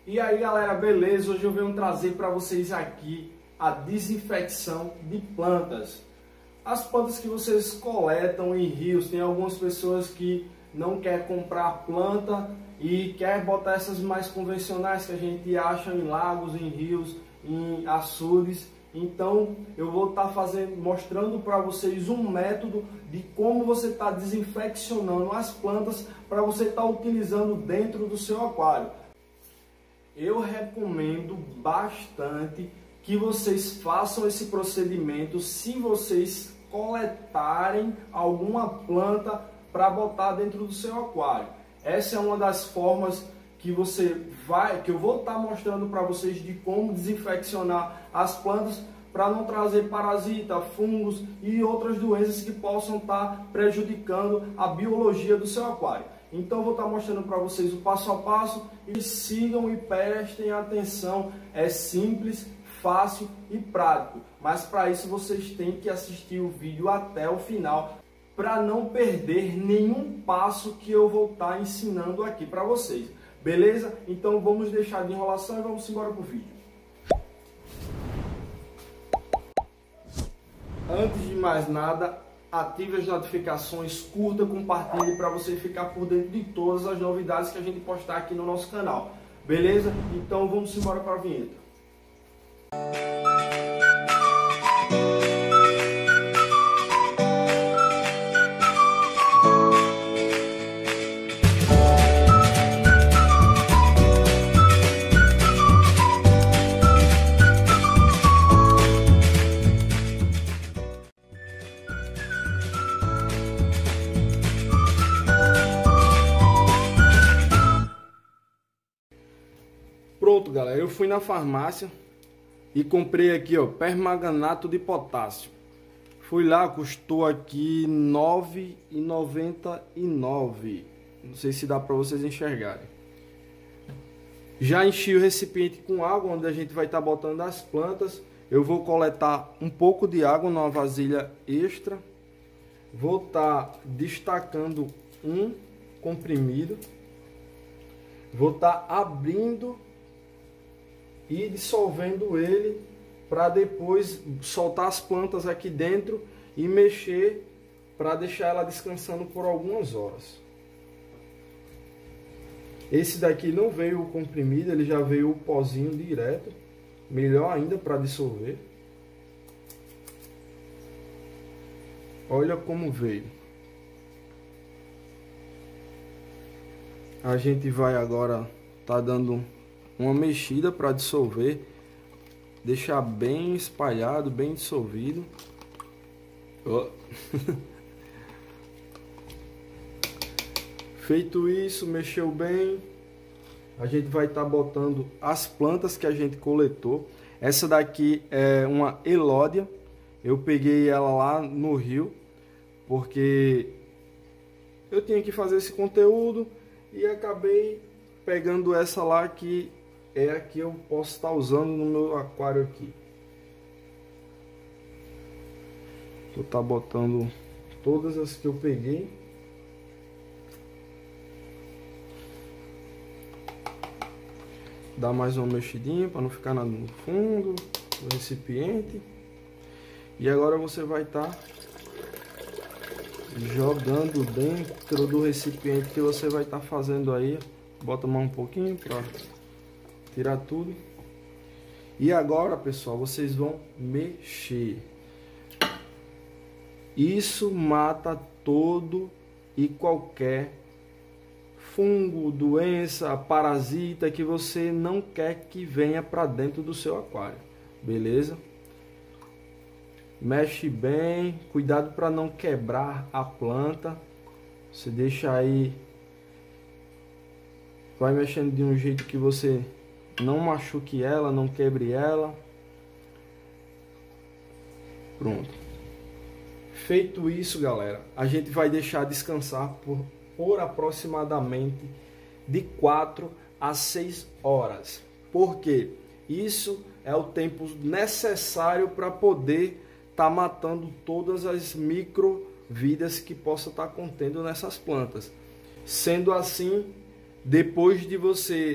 E aí galera, beleza? Hoje eu venho trazer para vocês aqui a desinfecção de plantas. As plantas que vocês coletam em rios, tem algumas pessoas que não querem comprar planta e quer botar essas mais convencionais que a gente acha em lagos, em rios, em açudes. Então eu vou estar mostrando para vocês um método de como você está desinfeccionando as plantas para você estar utilizando dentro do seu aquário. Eu recomendo bastante que vocês façam esse procedimento se vocês coletarem alguma planta para botar dentro do seu aquário. Essa é uma das formas que eu vou estar mostrando para vocês de como desinfeccionar as plantas para não trazer parasita, fungos e outras doenças que possam estar prejudicando a biologia do seu aquário. Então eu vou estar mostrando para vocês o passo a passo e sigam e prestem atenção. É simples, fácil e prático, mas para isso vocês têm que assistir o vídeo até o final para não perder nenhum passo que eu vou estar ensinando aqui para vocês. Beleza? Então vamos deixar de enrolação e vamos embora pro vídeo. Antes de mais nada, ative as notificações, curta, compartilhe para você ficar por dentro de todas as novidades que a gente postar aqui no nosso canal. Beleza? Então vamos embora para a vinheta. Pronto, galera, eu fui na farmácia e comprei aqui, ó, permanganato de potássio. Fui lá, custou aqui R$ 9,99. Não sei se dá para vocês enxergarem. Já enchi o recipiente com água, onde a gente vai estar botando as plantas. Eu vou coletar um pouco de água numa vasilha extra. Vou estar destacando um comprimido. Vou estar abrindo e dissolvendo ele para depois soltar as plantas aqui dentro e mexer para deixar ela descansando por algumas horas. Esse daqui não veio o comprimido, ele já veio o pozinho direto, melhor ainda para dissolver. Olha como veio. A gente vai agora tá dando uma mexida para dissolver, deixar bem espalhado, bem dissolvido. Oh. Feito isso, mexeu bem, a gente vai estar botando as plantas que a gente coletou. Essa daqui é uma elódia, eu peguei ela lá no rio, porque eu tinha que fazer esse conteúdo e acabei pegando essa lá que é a que eu posso estar usando no meu aquário aqui. Vou estar botando todas as que eu peguei. Dá mais uma mexidinha para não ficar no fundo do recipiente. E agora você vai estar jogando dentro do recipiente que você vai estar fazendo aí. Bota mais um pouquinho para tirar tudo. E agora, pessoal, vocês vão mexer. Isso mata todo e qualquer fungo, doença, parasita que você não quer que venha para dentro do seu aquário. Beleza? Mexe bem, cuidado para não quebrar a planta. Você deixa aí, vai mexendo de um jeito que você não machuque ela, não quebre ela. Pronto. Feito isso, galera, a gente vai deixar descansar por aproximadamente de 4 a 6 horas. Por quê? Isso é o tempo necessário para poder estar matando todas as microvidas que possa estar contendo nessas plantas. Sendo assim, depois de você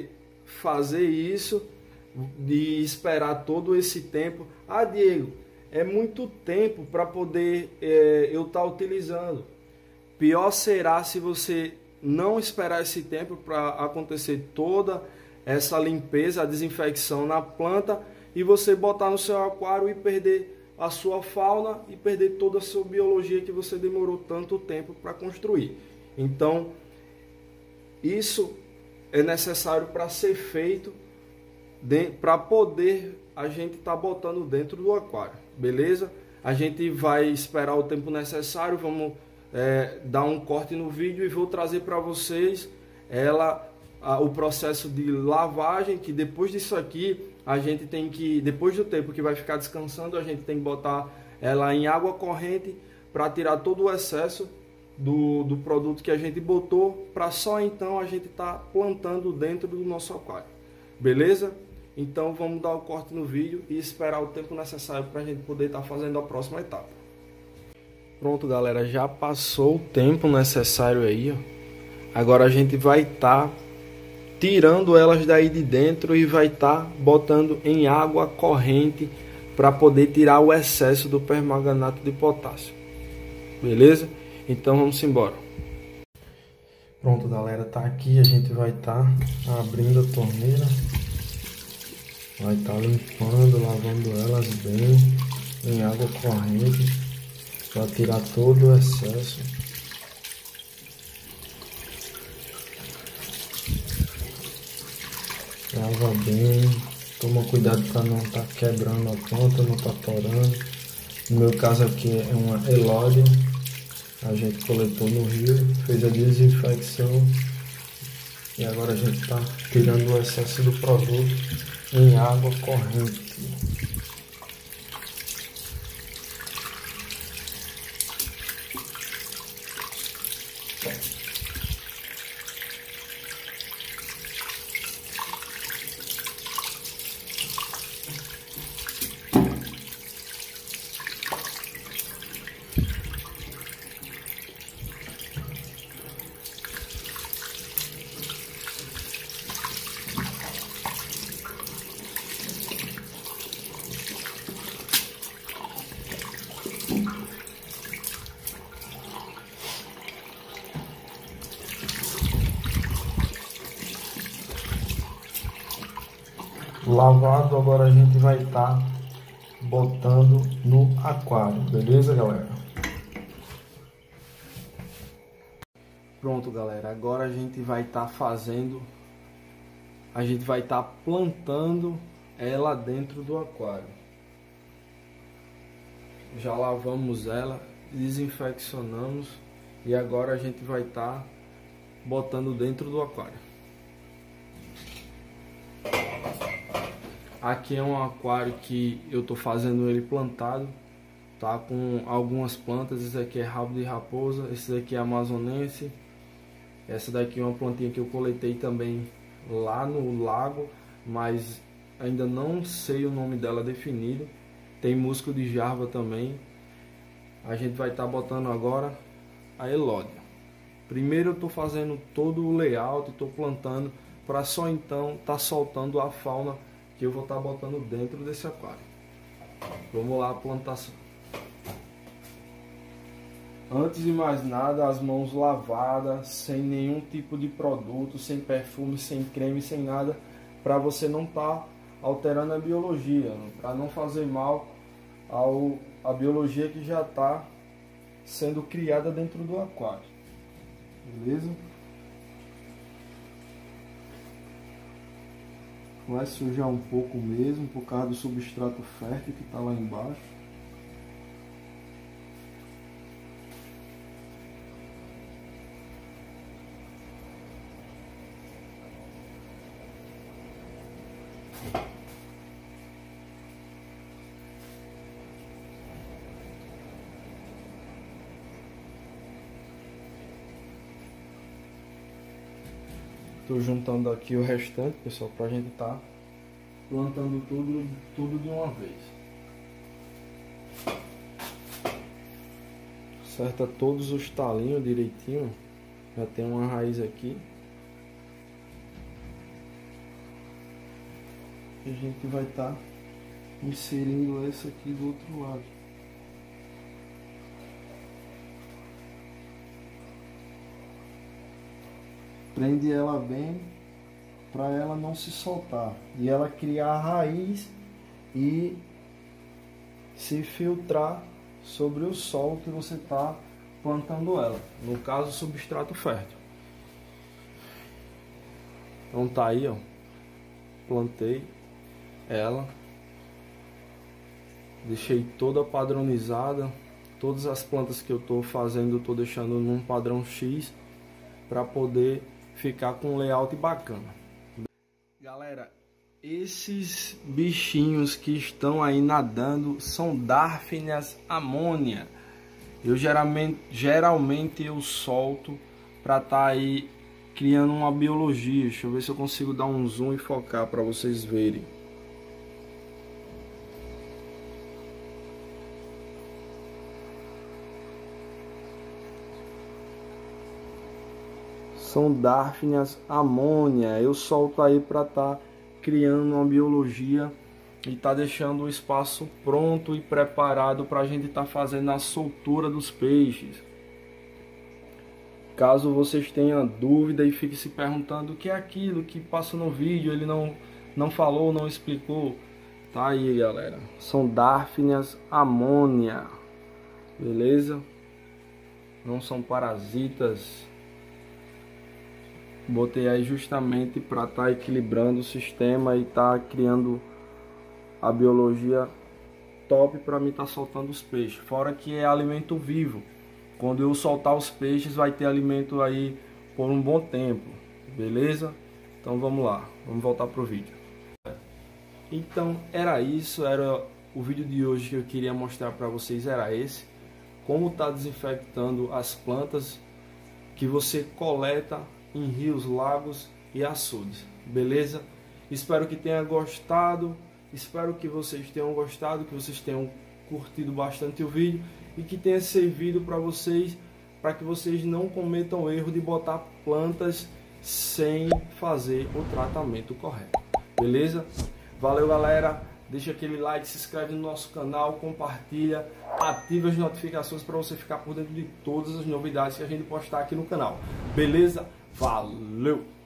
fazer isso, de esperar todo esse tempo. Ah, Diego, é muito tempo para poder eu estar utilizando. Pior será se você não esperar esse tempo para acontecer toda essa limpeza, a desinfecção na planta, e você botar no seu aquário e perder a sua fauna e perder toda a sua biologia que você demorou tanto tempo para construir. Então, isso é necessário para ser feito, para poder a gente estar botando dentro do aquário, beleza? A gente vai esperar o tempo necessário, vamos dar um corte no vídeo e vou trazer para vocês o processo de lavagem, que depois disso aqui a gente tem que, depois do tempo que vai ficar descansando, a gente tem que botar ela em água corrente para tirar todo o excesso do produto que a gente botou, para só então a gente tá plantando dentro do nosso aquário, beleza? Então vamos dar o corte no vídeo e esperar o tempo necessário para a gente poder estar fazendo a próxima etapa. Pronto, galera, já passou o tempo necessário aí, ó. Agora a gente vai estar tirando elas daí de dentro e vai estar botando em água corrente para poder tirar o excesso do permanganato de potássio, beleza? Então vamos embora. Pronto, galera, tá aqui, a gente vai estar abrindo a torneira, vai estar limpando, lavando elas bem em água corrente para tirar todo o excesso. Lava bem, toma cuidado para não estar quebrando a planta, não estar torando. No meu caso aqui é uma elódia, a gente coletou no rio, fez a desinfecção e agora a gente está tirando o excesso do produto em água corrente. Lavado, agora a gente vai estar botando no aquário, beleza, galera? Pronto, galera, agora a gente vai estar plantando ela dentro do aquário. Já lavamos ela, desinfeccionamos e agora a gente vai estar botando dentro do aquário. Aqui é um aquário que eu tô fazendo ele plantado, tá? Com algumas plantas. Esse aqui é rabo de raposa, esse daqui é amazonense. Essa daqui é uma plantinha que eu coletei também lá no lago, mas ainda não sei o nome dela definido. Tem musgo de jarva também. A gente vai estar botando agora a elódia. Primeiro eu tô fazendo todo o layout, tô plantando para só então tá soltando a fauna que eu vou estar botando dentro desse aquário. Vamos lá, a plantação. Antes de mais nada, as mãos lavadas, sem nenhum tipo de produto, sem perfume, sem creme, sem nada, para você não estar alterando a biologia, para não fazer mal à biologia que já está sendo criada dentro do aquário. Beleza? Vai sujar um pouco mesmo, por causa do substrato fértil que está lá embaixo. Estou juntando aqui o restante, pessoal, para a gente estar plantando tudo de uma vez. Acerta todos os talinhos direitinho. Já tem uma raiz aqui. a gente vai estar inserindo essa aqui do outro lado. Prende ela bem para ela não se soltar e ela criar a raiz e se filtrar sobre o solo que você está plantando ela, no caso substrato fértil. Então tá aí, ó, plantei ela, deixei toda padronizada, todas as plantas que eu tô fazendo eu tô deixando num padrão X para poder ficar com um layout bacana. Galera, esses bichinhos que estão aí nadando são Daphnias ammonia. Eu geralmente eu solto para estar aí criando uma biologia. Deixa eu ver se eu consigo dar um zoom e focar para vocês verem. São Daphnias ammonia. Eu solto aí para estar criando uma biologia e tá deixando o espaço pronto e preparado para a gente estar fazendo a soltura dos peixes. Caso vocês tenham dúvida e fiquem se perguntando o que é aquilo que passa no vídeo, ele não falou, não explicou, tá aí, galera. São Daphnias ammonia, beleza? Não são parasitas. Botei aí justamente para estar equilibrando o sistema e estar criando a biologia top para mim estar soltando os peixes. Fora que é alimento vivo. Quando eu soltar os peixes vai ter alimento aí por um bom tempo, beleza? Então vamos lá, vamos voltar pro vídeo. Então era isso, era o vídeo de hoje que eu queria mostrar para vocês, era esse. Como tá desinfectando as plantas que você coleta em rios, lagos e açudes, beleza? Espero que tenha gostado, espero que vocês tenham gostado, que vocês tenham curtido bastante o vídeo e que tenha servido para que vocês não cometam o erro de botar plantas sem fazer o tratamento correto, beleza? Valeu, galera, deixa aquele like, se inscreve no nosso canal, compartilha, ativa as notificações para você ficar por dentro de todas as novidades que a gente postar aqui no canal, beleza? Valeu!